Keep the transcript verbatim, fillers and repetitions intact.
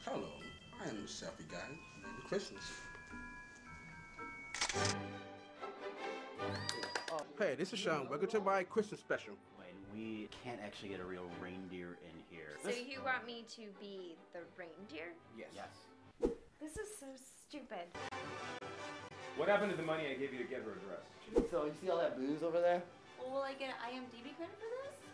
Hello, I am the selfie guy named Christmas. Hey, this is Sean. Welcome to my Christmas special. And we can't actually get a real reindeer in here. So you want me to be the reindeer? Yes. Yes. This is so stupid. What happened to the money I gave you to get her a dress? So you see all that booze over there? Well, will I get an I M D B credit for this?